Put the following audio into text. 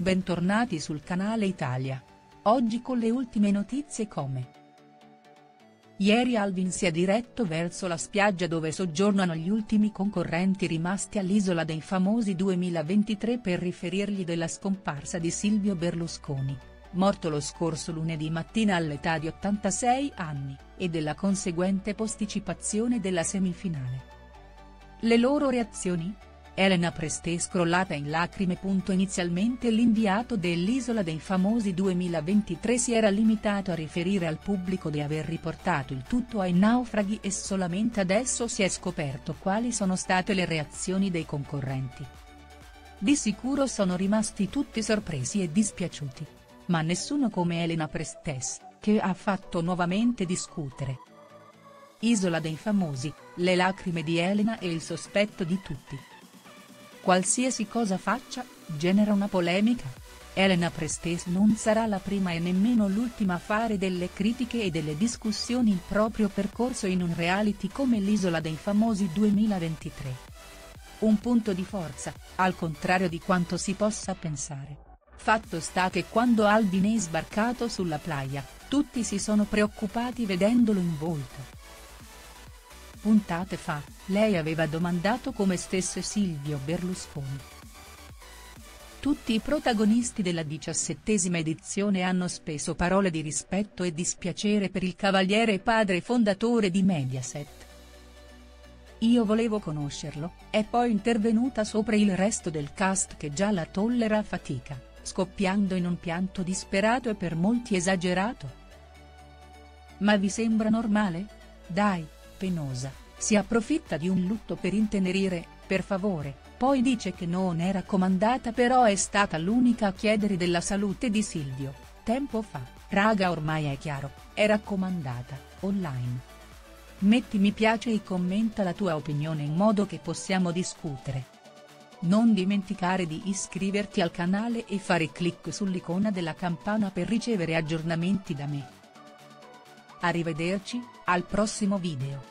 bentornati sul canale Italia. Oggi con le ultime notizie come. Ieri Alvin si è diretto verso la spiaggia dove soggiornano gli ultimi concorrenti rimasti all'Isola dei Famosi 2023 per riferirgli della scomparsa di Silvio Berlusconi, morto lo scorso lunedì mattina all'età di 86 anni, e della conseguente posticipazione della semifinale. Le loro reazioni? Elena Presté scrollata in lacrime. Inizialmente l'inviato dell'Isola dei Famosi 2023 si era limitato a riferire al pubblico di aver riportato il tutto ai naufraghi e solamente adesso si è scoperto quali sono state le reazioni dei concorrenti. Di sicuro sono rimasti tutti sorpresi e dispiaciuti. Ma nessuno come Elena Presté, che ha fatto nuovamente discutere. Isola dei Famosi, le lacrime di Elena e il sospetto di tutti. Qualsiasi cosa faccia, genera una polemica. Elena Presté non sarà la prima e nemmeno l'ultima a fare delle critiche e delle discussioni il proprio percorso in un reality come l'Isola dei Famosi 2023. Un punto di forza, al contrario di quanto si possa pensare. Fatto sta che quando Alvin è sbarcato sulla playa, tutti si sono preoccupati vedendolo in volto. Puntate fa, lei aveva domandato come stesse Silvio Berlusconi. Tutti i protagonisti della 17ª edizione hanno speso parole di rispetto e dispiacere per il cavaliere e padre fondatore di Mediaset. Io volevo conoscerlo, è poi intervenuta sopra il resto del cast che già la tollera a fatica, scoppiando in un pianto disperato e per molti esagerato. Ma vi sembra normale? Dai. Penosa, si approfitta di un lutto per intenerire, per favore, poi dice che non è raccomandata però è stata l'unica a chiedere della salute di Silvio, tempo fa, raga ormai è chiaro, è raccomandata, online. Metti mi piace e commenta la tua opinione in modo che possiamo discutere. Non dimenticare di iscriverti al canale e fare clic sull'icona della campana per ricevere aggiornamenti da me. Arrivederci, al prossimo video.